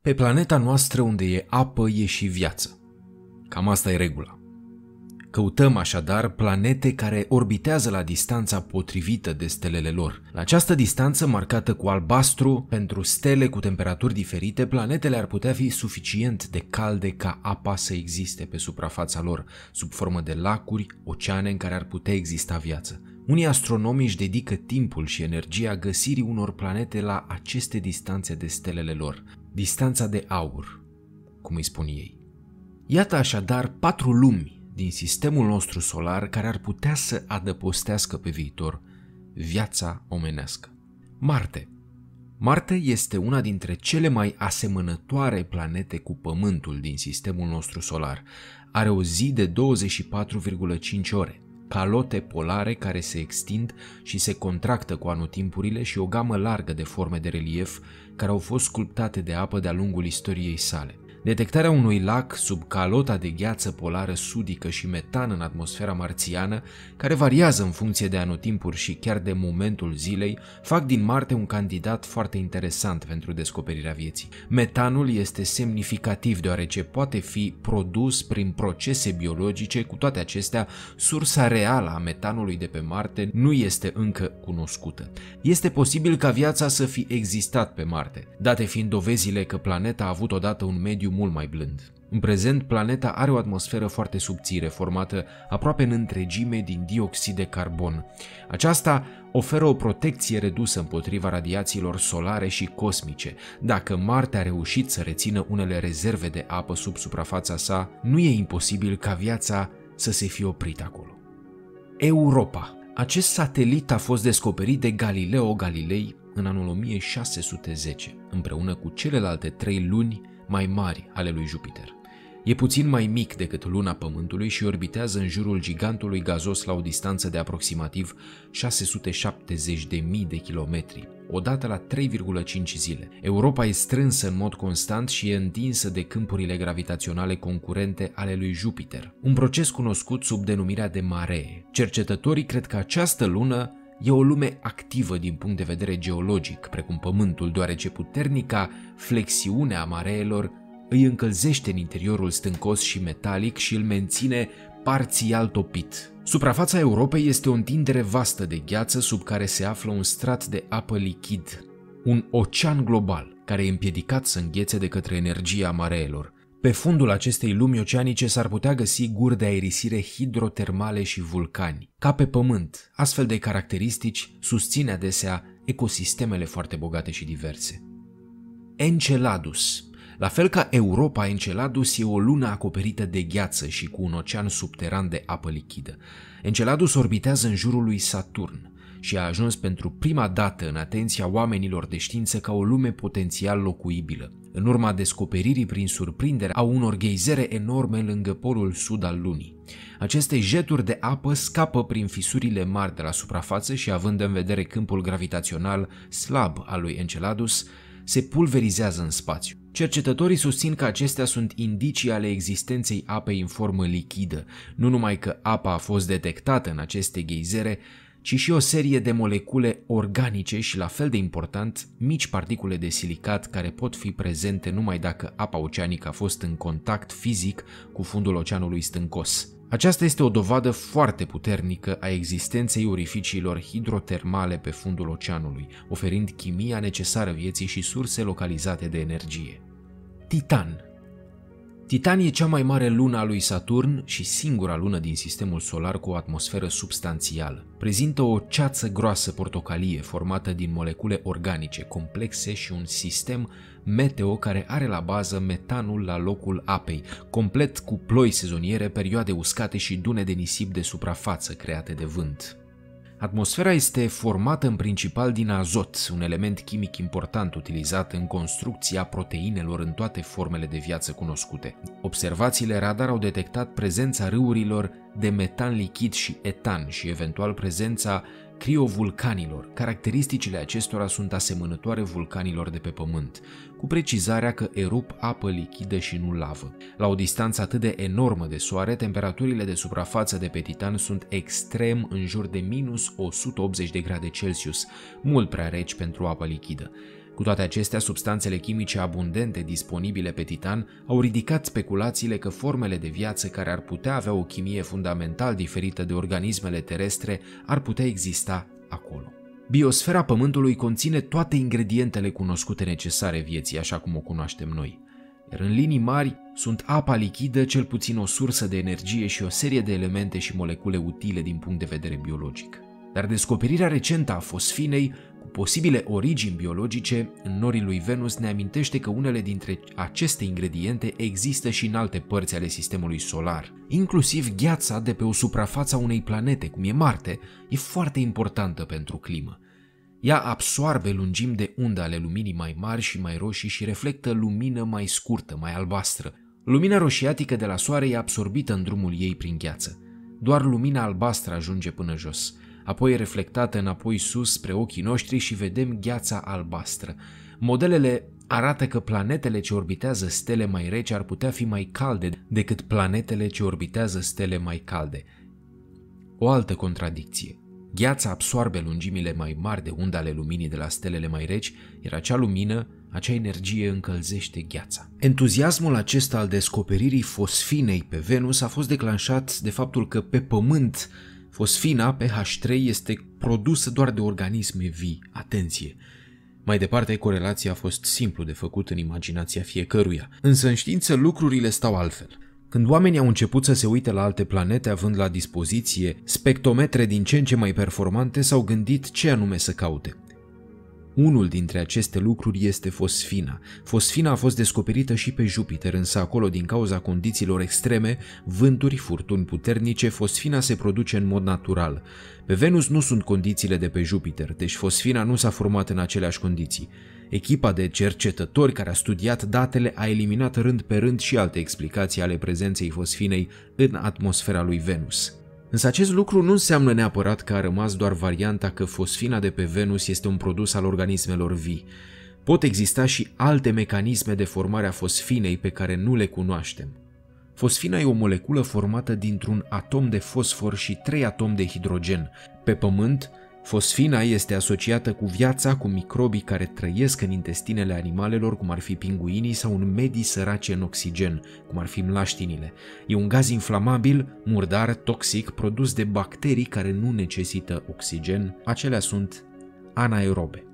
Pe planeta noastră unde e apă e și viață. Cam asta e regula. Căutăm așadar planete care orbitează la distanța potrivită de stelele lor. La această distanță marcată cu albastru, pentru stele cu temperaturi diferite, planetele ar putea fi suficient de calde ca apa să existe pe suprafața lor, sub formă de lacuri, oceane în care ar putea exista viață. Unii astronomi își dedică timpul și energia găsirii unor planete la aceste distanțe de stelele lor. Distanța de aur, cum îi spun ei. Iată așadar 4 lumi din sistemul nostru solar care ar putea să adăpostească pe viitor viața omenească. Marte. Marte este una dintre cele mai asemănătoare planete cu Pământul din sistemul nostru solar. Are o zi de 24,5 ore, calote polare care se extind și se contractă cu anotimpurile și o gamă largă de forme de relief care au fost sculptate de apă de-a lungul istoriei sale. Detectarea unui lac sub calota de gheață polară sudică și metan în atmosfera marțiană, care variază în funcție de anotimpuri și chiar de momentul zilei, fac din Marte un candidat foarte interesant pentru descoperirea vieții. Metanul este semnificativ deoarece poate fi produs prin procese biologice, cu toate acestea, sursa reală a metanului de pe Marte nu este încă cunoscută. Este posibil ca viața să fi existat pe Marte, date fiind dovezile că planeta a avut odată un mediu mult mai blând. În prezent, planeta are o atmosferă foarte subțire, formată aproape în întregime din dioxid de carbon. Aceasta oferă o protecție redusă împotriva radiațiilor solare și cosmice. Dacă Marte a reușit să rețină unele rezerve de apă sub suprafața sa, nu e imposibil ca viața să se fie oprit acolo. Europa. Acest satelit a fost descoperit de Galileo Galilei în anul 1610, împreună cu celelalte 3 luni mai mari ale lui Jupiter. E puțin mai mic decât luna Pământului și orbitează în jurul gigantului gazos la o distanță de aproximativ 670.000 de kilometri, odată la 3,5 zile. Europa e strânsă în mod constant și e întinsă de câmpurile gravitaționale concurente ale lui Jupiter, un proces cunoscut sub denumirea de maree. Cercetătorii cred că această lună e o lume activă din punct de vedere geologic, precum Pământul, deoarece puternica flexiune a mareelor îi încălzește în interiorul stâncos și metalic și îl menține parțial topit. Suprafața Europei este o întindere vastă de gheață sub care se află un strat de apă lichid, un ocean global care e împiedicat să înghețe de către energia mareelor. Pe fundul acestei lumi oceanice s-ar putea găsi guri de aerisire hidrotermale și vulcani. Ca pe Pământ, astfel de caracteristici susțin adesea ecosistemele foarte bogate și diverse. Enceladus. La fel ca Europa, Enceladus e o lună acoperită de gheață și cu un ocean subteran de apă lichidă. Enceladus orbitează în jurul lui Saturn și a ajuns pentru prima dată în atenția oamenilor de știință ca o lume potențial locuibilă, în urma descoperirii prin surprindere a unor geizere enorme lângă polul sud al lunii. Aceste jeturi de apă scapă prin fisurile mari de la suprafață și, având în vedere câmpul gravitațional slab al lui Enceladus, se pulverizează în spațiu. Cercetătorii susțin că acestea sunt indicii ale existenței apei în formă lichidă, nu numai că apa a fost detectată în aceste geizere, ci și o serie de molecule organice și, la fel de important, mici particule de silicat care pot fi prezente numai dacă apa oceanică a fost în contact fizic cu fundul oceanului stâncos. Aceasta este o dovadă foarte puternică a existenței orificiilor hidrotermale pe fundul oceanului, oferind chimia necesară vieții și surse localizate de energie. Titan. Titan e cea mai mare lună a lui Saturn și singura lună din sistemul solar cu o atmosferă substanțială. Prezintă o ceață groasă portocalie formată din molecule organice complexe și un sistem meteo care are la bază metanul la locul apei, complet cu ploi sezoniere, perioade uscate și dune de nisip de suprafață create de vânt. Atmosfera este formată în principal din azot, un element chimic important utilizat în construcția proteinelor în toate formele de viață cunoscute. Observațiile radar au detectat prezența râurilor de metan lichid și etan și eventual prezența criovulcanilor. Caracteristicile acestora sunt asemănătoare vulcanilor de pe Pământ, cu precizarea că erup apă lichidă și nu lavă. La o distanță atât de enormă de soare, temperaturile de suprafață de pe Titan sunt extrem în jur de minus 180 de grade Celsius, mult prea reci pentru apă lichidă. Cu toate acestea, substanțele chimice abundente disponibile pe Titan au ridicat speculațiile că formele de viață care ar putea avea o chimie fundamental diferită de organismele terestre ar putea exista acolo. Biosfera Pământului conține toate ingredientele cunoscute necesare vieții așa cum o cunoaștem noi. Iar în linii mari sunt apa lichidă, cel puțin o sursă de energie și o serie de elemente și molecule utile din punct de vedere biologic. Dar descoperirea recentă a fosfinei, cu posibile origini biologice, în norii lui Venus ne amintește că unele dintre aceste ingrediente există și în alte părți ale sistemului solar. Inclusiv gheața de pe o suprafață a unei planete, cum e Marte, e foarte importantă pentru climă. Ea absoarbe lungimi de undă ale luminii mai mari și mai roșii și reflectă lumină mai scurtă, mai albastră. Lumina roșiatică de la soare e absorbită în drumul ei prin gheață. Doar lumina albastră ajunge până jos. Apoi e reflectată înapoi sus spre ochii noștri și vedem gheața albastră. Modelele arată că planetele ce orbitează stele mai reci ar putea fi mai calde decât planetele ce orbitează stele mai calde. O altă contradicție. Gheața absoarbe lungimile mai mari de undă ale luminii de la stelele mai reci, iar acea lumină, acea energie încălzește gheața. Entuziasmul acesta al descoperirii fosfinei pe Venus a fost declanșat de faptul că pe Pământ fosfina, pH3, este produsă doar de organisme vii. Atenție! Mai departe, corelația a fost simplu de făcut în imaginația fiecăruia, însă în știință lucrurile stau altfel. Când oamenii au început să se uite la alte planete având la dispoziție spectrometre din ce în ce mai performante, s-au gândit ce anume să caute. Unul dintre aceste lucruri este fosfina. Fosfina a fost descoperită și pe Jupiter, însă acolo, din cauza condițiilor extreme, vânturi, furtuni puternice, fosfina se produce în mod natural. Pe Venus nu sunt condițiile de pe Jupiter, deci fosfina nu s-a format în aceleași condiții. Echipa de cercetători care a studiat datele a eliminat rând pe rând și alte explicații ale prezenței fosfinei în atmosfera lui Venus. Însă acest lucru nu înseamnă neapărat că a rămas doar varianta că fosfina de pe Venus este un produs al organismelor vii. Pot exista și alte mecanisme de formare a fosfinei pe care nu le cunoaștem. Fosfina e o moleculă formată dintr-un atom de fosfor și 3 atomi de hidrogen. Pe Pământ, fosfina este asociată cu viața, cu microbii care trăiesc în intestinele animalelor, cum ar fi pinguinii, sau în medii sărace în oxigen, cum ar fi mlaștinile. E un gaz inflamabil, murdar, toxic, produs de bacterii care nu necesită oxigen. Acelea sunt anaerobe.